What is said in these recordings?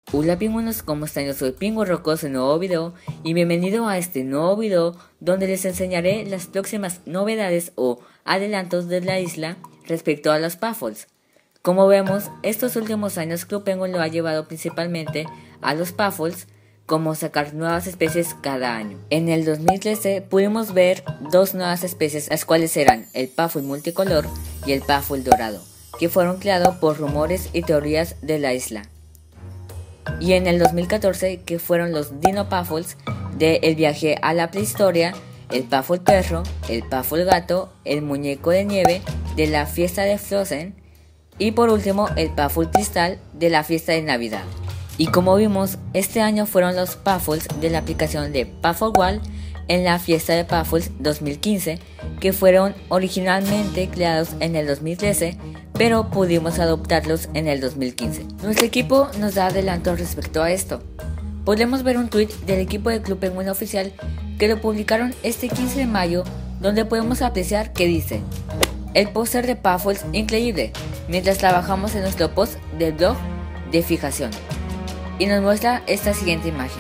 Hola pingüinos, ¿cómo están? Yo soy Pingu Rocos en nuevo video y bienvenido a este nuevo video donde les enseñaré las próximas novedades o adelantos de la isla respecto a los Puffles. Como vemos, estos últimos años Club Penguin lo ha llevado principalmente a los Puffles, como sacar nuevas especies cada año. En el 2013 pudimos ver dos nuevas especies, las cuales eran el Puffle multicolor y el Puffle dorado, que fueron creados por rumores y teorías de la isla. Y en el 2014 que fueron los Dino Puffles de El viaje a la prehistoria, el Puffle perro, el Puffle gato, el muñeco de nieve de la fiesta de Frozen y por último el Puffle cristal de la fiesta de Navidad. Y como vimos, este año fueron los Puffles de la aplicación de Puffle Wall en la fiesta de Puffles 2015, que fueron originalmente creados en el 2013, pero pudimos adoptarlos en el 2015. Nuestro equipo nos da adelantos respecto a esto. Podemos ver un tweet del equipo de Club Penguin oficial que lo publicaron este 15 de mayo, donde podemos apreciar que dice: el póster de Puffles increíble, mientras trabajamos en nuestro post del blog de fijación. Y nos muestra esta siguiente imagen.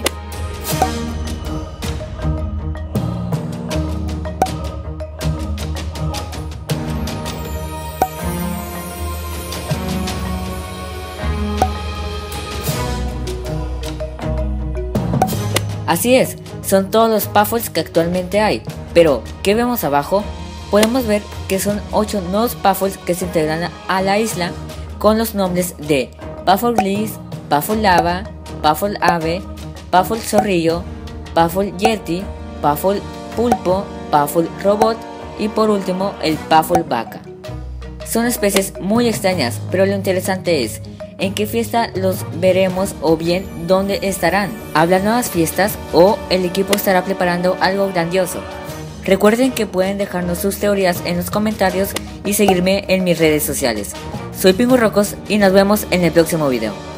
Así es, son todos los Puffles que actualmente hay, pero ¿qué vemos abajo? Podemos ver que son 8 nuevos Puffles que se integran a la isla con los nombres de Puffle Gliss, Puffle Lava, Puffle Ave, Puffle Zorrillo, Puffle Yeti, Puffle Pulpo, Puffle Robot y por último el Puffle Vaca. Son especies muy extrañas, pero lo interesante es en qué fiesta los veremos o bien dónde estarán. ¿Habrá nuevas fiestas o el equipo estará preparando algo grandioso? Recuerden que pueden dejarnos sus teorías en los comentarios y seguirme en mis redes sociales. Soy Pingu Rocos y nos vemos en el próximo video.